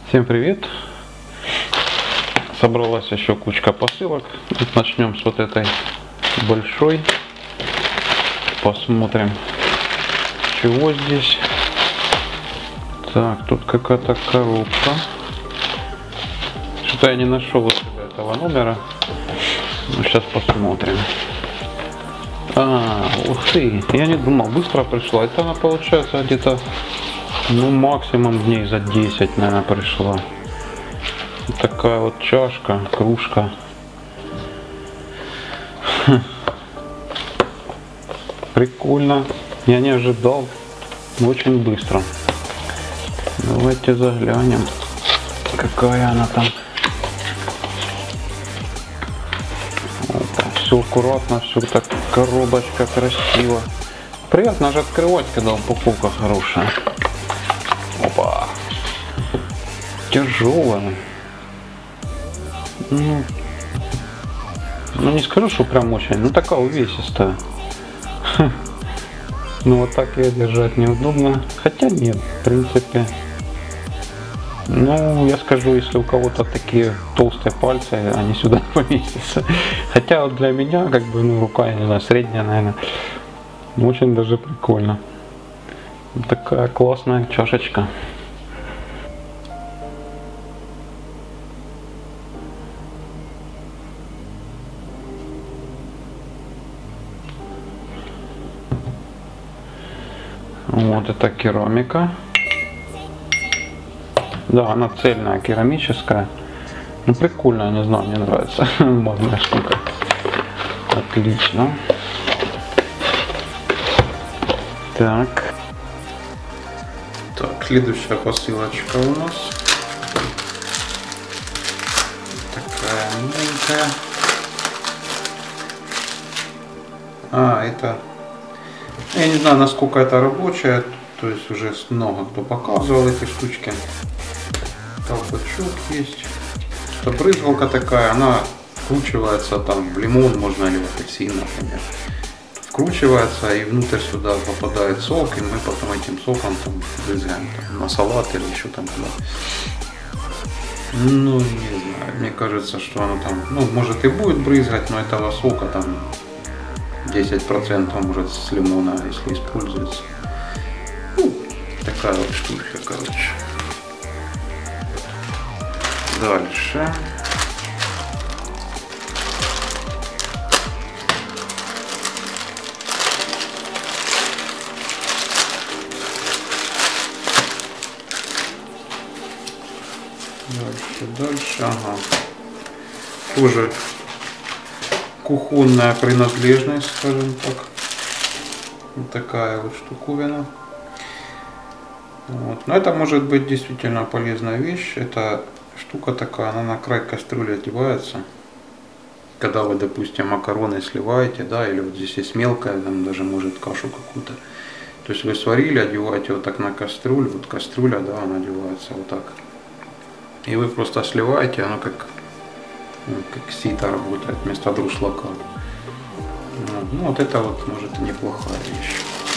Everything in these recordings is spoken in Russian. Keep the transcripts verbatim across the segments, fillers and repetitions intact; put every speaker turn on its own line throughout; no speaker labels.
Всем привет! Собралась еще кучка посылок. Вот начнем с вот этой большой. Посмотрим, чего здесь. Так, тут какая-то коробка. Что-то я не нашел вот этого номера. Ну, сейчас посмотрим. А, ух ты, я не думал, быстро пришла. Это она получается где-то, ну, максимум дней за десять, наверное, пришла. Вот такая вот чашка, кружка. Хм. Прикольно. Я не ожидал. Очень быстро. Давайте заглянем, какая она там. Все аккуратно, все так, коробочка красиво. Приятно же открывать, когда упаковка хорошая. Опа! Тяжелая. Ну, ну не скажу, что прям очень, ну такая увесистая. Ну вот так ее держать неудобно. Хотя нет, в принципе. Ну, я скажу, если у кого-то такие толстые пальцы, они сюда поместятся. Хотя вот для меня, как бы, ну, рука, я не знаю, средняя, наверное, очень даже прикольно. Такая классная чашечка. Вот это керамика. Да, она цельная, керамическая. Ну, прикольно, не знаю, мне нравится. Модная штука. Отлично. Так. Так, следующая посылочка у нас. Такая маленькая. А, это... Я не знаю, насколько это рабочая. То есть уже много кто показывал эти штучки. Колпачок есть. Это брызгалка такая, она вкручивается там в лимон, можно или в апельсин, например. Вкручивается и внутрь сюда попадает сок, и мы потом этим соком там брызгаем там, на салат или еще там куда. Ну, не знаю, мне кажется, что оно там, ну, может и будет брызгать, но этого сока там десять процентов может с лимона, если используется. Ну, такая вот штучка, короче. Дальше. Дальше, дальше, ага. Тоже кухонная принадлежность, скажем так. Вот такая вот штуковина. Вот. Но это может быть действительно полезная вещь. Это штука такая, она на край кастрюли одевается. Когда вы, допустим, макароны сливаете, да, или вот здесь есть мелкая, там даже может кашу какую-то. То есть вы сварили, одеваете вот так на кастрюлю, вот кастрюля, да, она одевается вот так. И вы просто сливаете, оно как, ну, как сито работает вместо друшлака. Ну, ну вот это вот может неплохая вещь.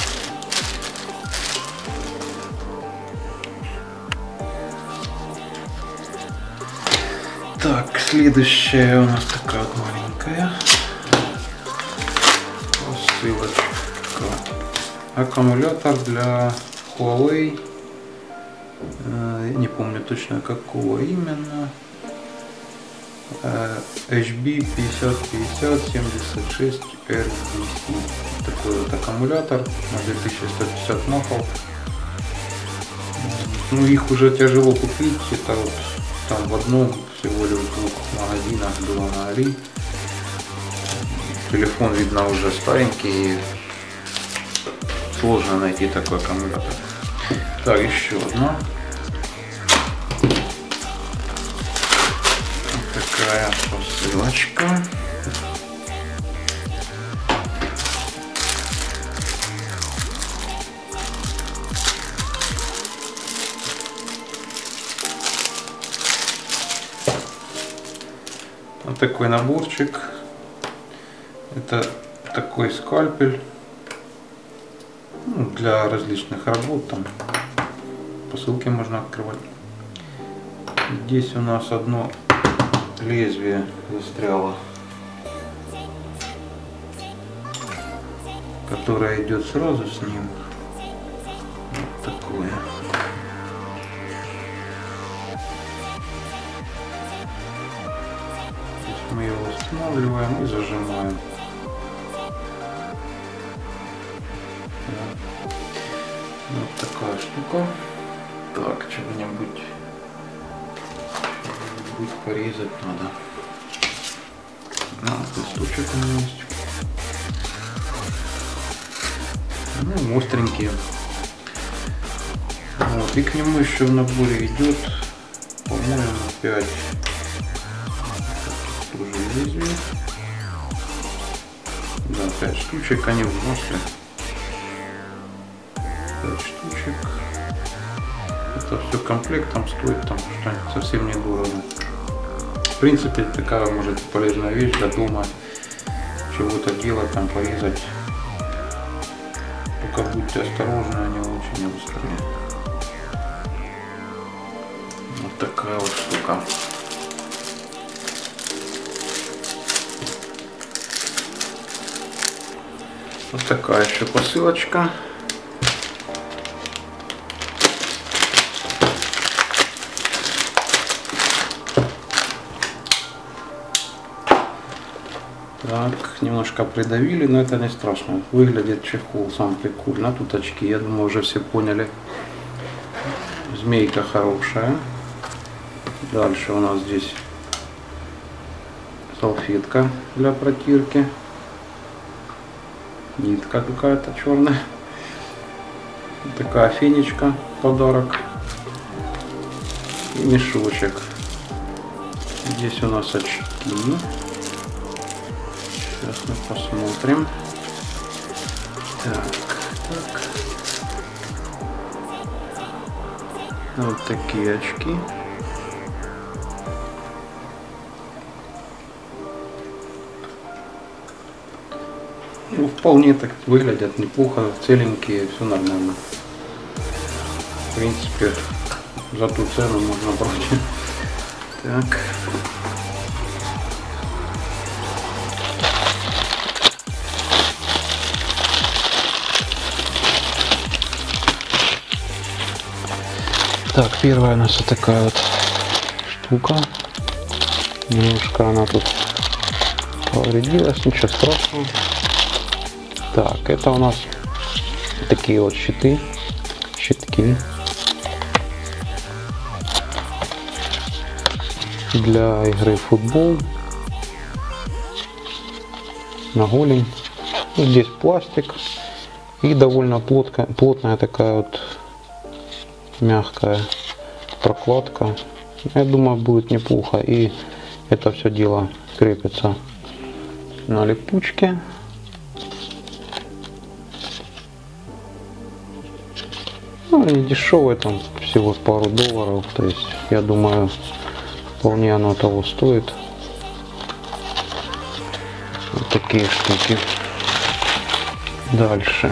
Так, следующая у нас такая вот маленькая посылочка. Аккумулятор для Huawei. Не помню точно какого именно. эйч би пятьдесят пятьдесят семьдесят шесть эр ди си. Такой вот аккумулятор на две тысячи сто пятьдесят махов. Ну, их уже тяжело купить. Это вот там в одном всего лишь в двух магазинах было на Али. Телефон, видно, уже старенький. Сложно найти такой аккумулятор. Так, еще одна. Вот такая посылочка. Вот такой наборчик. Это такой скальпель, ну, для различных работ. Там посылки можно открывать. Здесь у нас одно лезвие застряло, которое идет сразу с ним. Вот такое. Здесь мы его устанавливаем и зажимаем. Вот такая штука. Так, что-нибудь будет порезать надо. А, листочек у меня есть. Ну, остренькие. Вот, и к нему еще в наборе идет, по-моему, пять тоже лезвий. Да, пять штучек, они в масле. пять штучек. Это все комплектом стоит там что-нибудь совсем недорого. В принципе, такая может полезная вещь для дома, чего-то делать, там порезать. Только будьте осторожны, они очень острые. Вот такая вот штука. Вот такая еще посылочка. Так, немножко придавили, но это не страшно. Выглядит чехол сам прикольно. Тут очки, я думаю, уже все поняли. Змейка хорошая. Дальше у нас здесь салфетка для протирки. Нитка какая-то черная. Такая фенечка, подарок. И мешочек. Здесь у нас очки. Сейчас мы посмотрим. Так, так. Вот такие очки. Ну, вполне так выглядят неплохо, целенькие, все нормально. В принципе, за ту цену можно брать. Так. Так, первая у нас вот такая вот штука. Немножко она тут повредилась, ничего страшного. Так, это у нас такие вот щиты, щитки для игры в футбол на голень. Здесь пластик и довольно плотка, плотная такая вот мягкая прокладка. Я думаю, будет неплохо, и это все дело крепится на липучке. Ну, не дешевый, там всего пару долларов, то есть я думаю, вполне оно того стоит. Вот такие штуки. Дальше.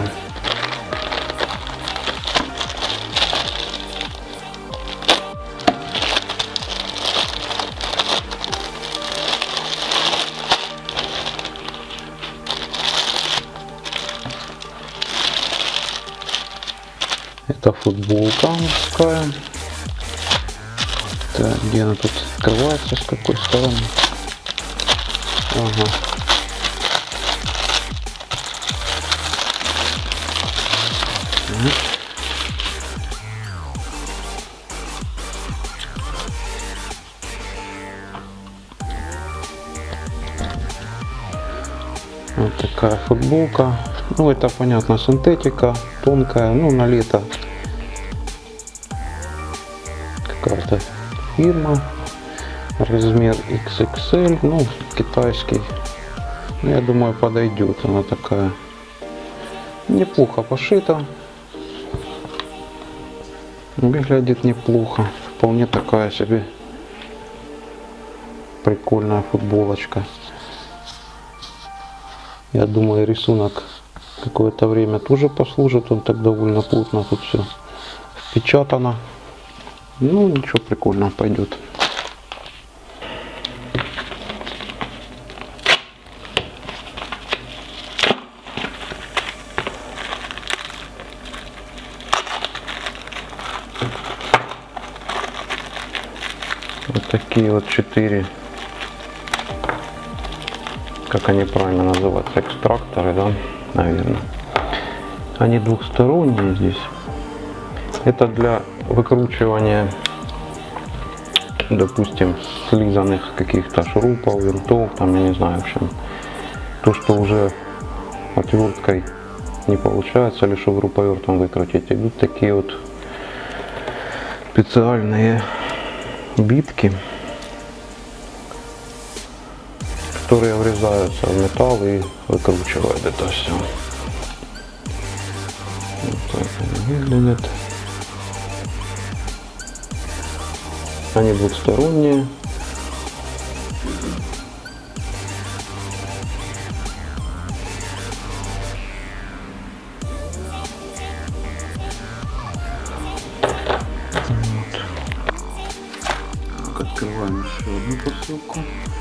Это футболка мужская. Так, где она тут открывается, с какой стороны? Ага. Вот такая футболка. Ну, это понятно, синтетика, тонкая, ну, на лето. Какая-то фирма, размер икс икс эль, ну, китайский. Ну, я думаю, подойдет. Она такая неплохо пошита, выглядит неплохо, вполне такая себе прикольная футболочка. Я думаю, рисунок какое-то время тоже послужит, он так довольно плотно тут все впечатано. Ну, ничего, прикольно пойдет.
такие вот четыре, как они правильно называются, экстракторы, да, наверное. Они двухсторонние здесь. Это для выкручивания, допустим, слизанных каких-то шурупов, винтов, там, я не знаю, в общем, то, что уже отверткой не получается, или шуруповертом выкрутить. Идут такие вот специальные битки, которые врезаются в металл и выкручивают это все. Вот так они выглядят. Они двухсторонние.
Открываем еще одну посылку.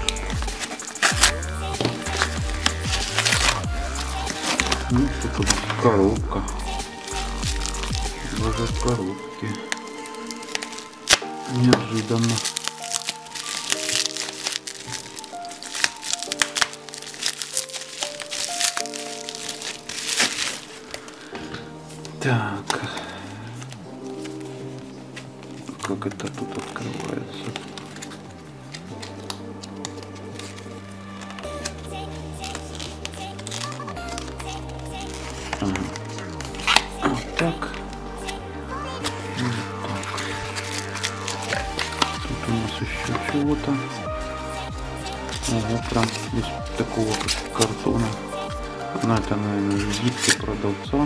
Ну, что тут коробка. Даже в коробке. Неожиданно. Так. Как это тут открывается? Ага. Вот так. И вот так. Тут у нас еще чего-то. Ага, прям из такого картона. Ну, это, наверное, визитки продавца.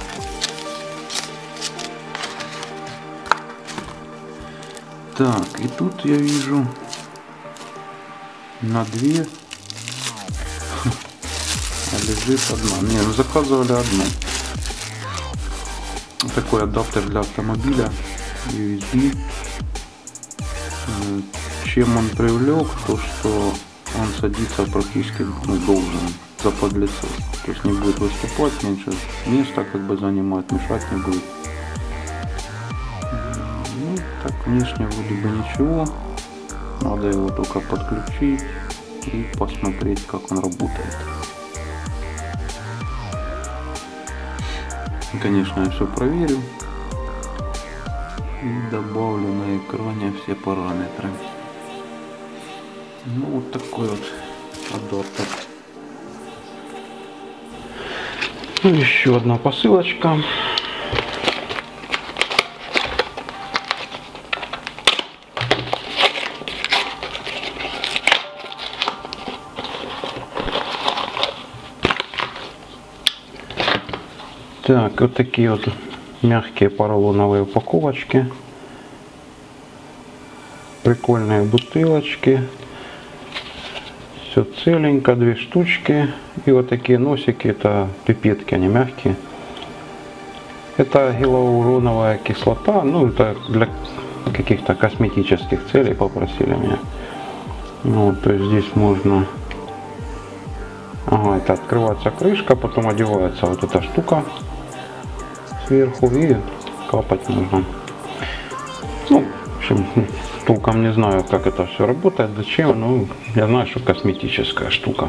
Так, и тут я вижу на две, а лежит одна. Не, ну заказывали одну. Такой адаптер для автомобиля ю эс би. Чем он привлек, то что он садится практически, ну, должен за подлицо. То есть не будет выступать, меньше места как бы занимать, мешать не будет. Ну, так, внешне вроде бы ничего. Надо его только подключить и посмотреть, как он работает. Конечно, я все проверю и добавлю на экране все параметры. Ну, вот такой вот адаптер. Ну, еще одна посылочка. Так, вот такие вот мягкие поролоновые упаковочки. Прикольные бутылочки. Все целенько, две штучки. И вот такие носики, это пипетки, они мягкие. Это гиалуроновая кислота, ну это для каких-то косметических целей попросили меня. Ну, то есть здесь можно... Ага, это открывается крышка, потом одевается вот эта штука сверху и капать можно. Ну, в общем, толком не знаю, как это все работает, зачем, но я знаю, что косметическая штука.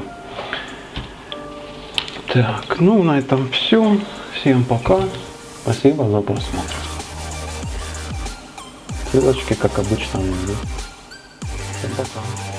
Так, ну на этом все. Всем пока. Спасибо за просмотр. Ссылочки, как обычно, внизу. Всем пока.